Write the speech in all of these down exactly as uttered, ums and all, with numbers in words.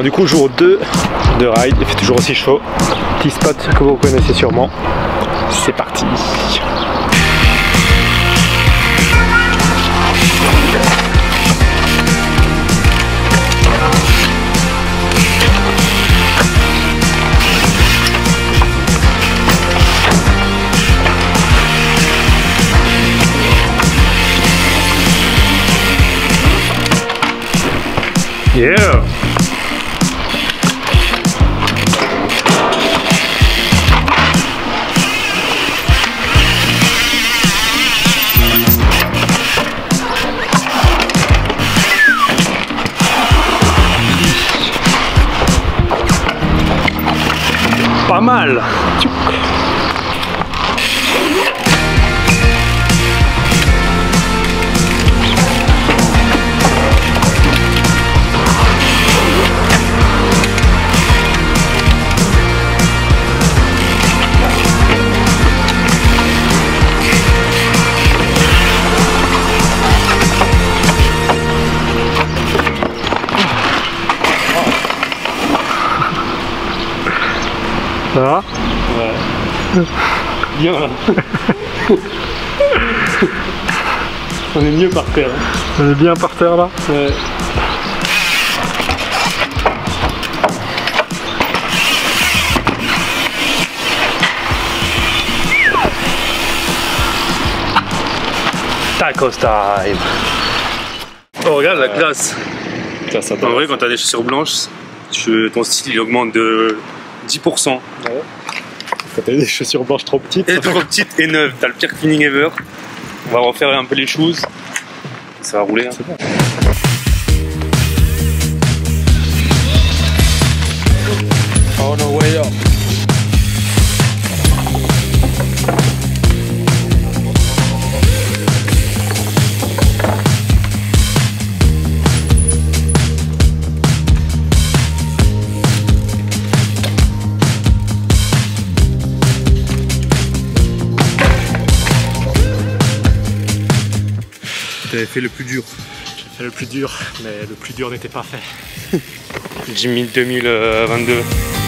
Alors du coup jour deux de ride, il fait toujours aussi chaud. Petit spot que vous connaissez sûrement. C'est parti. Yeah! Pas mal! Ça va? Ouais. Bien là. On est mieux par terre. On est bien par terre là? Ouais. Tacos time. Oh regarde la classe. Classe en vrai quand t'as des chaussures blanches, tu, ton style il augmente de dix pour cent. Ouais. Quand t'as des chaussures blanches trop petites. Et trop petites et neuves, t'as le pire feeling ever. On va refaire un peu les choses. Ça va rouler. Hein. C'est bon. On the way up. T'avais fait le plus dur. J'ai fait le plus dur, mais le plus dur n'était pas fait. Jimmy deux mille vingt-deux.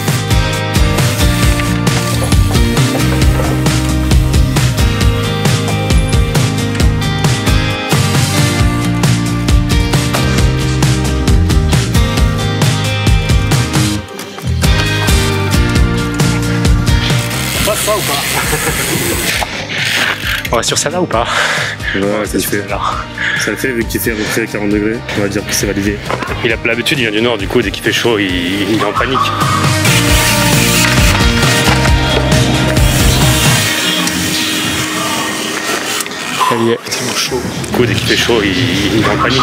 Passe ça ou pas? On va sur celle-là ou pas? Ouais, ça le fait. Ça le fait vu qu'il fait à peu près quarante degrés. On va dire que c'est validé. Il a l'habitude, il vient du nord, du coup, dès qu'il fait chaud, il, il est en panique. Ça y est, c'est chaud. Du coup, dès qu'il fait chaud, il, il est en panique.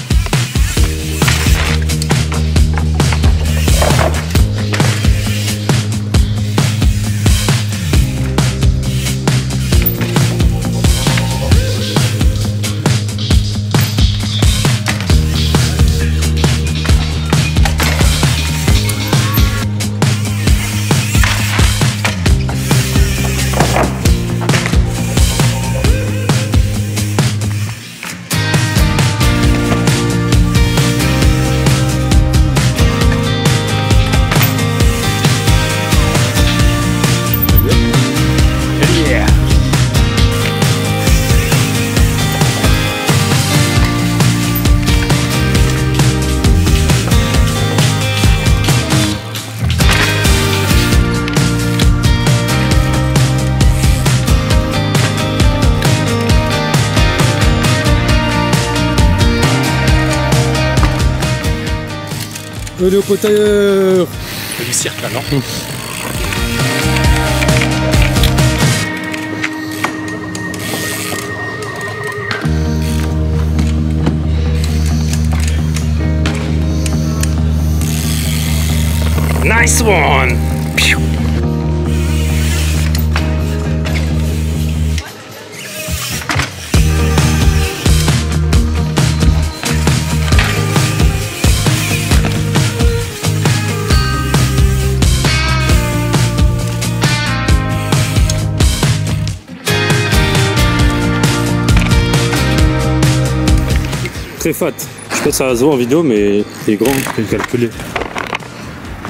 Allez au potailleur. C'est du cirque là, non? Mmh. Nice one! Pew. Très fat. Je sais pas si ça va se voir en vidéo, mais il est grand, il est calculé.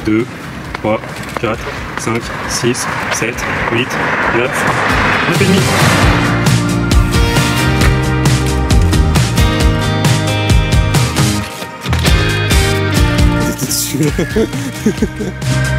deux, trois, quatre, cinq, six, sept, huit, neuf, neuf et demi. T'étais dessus.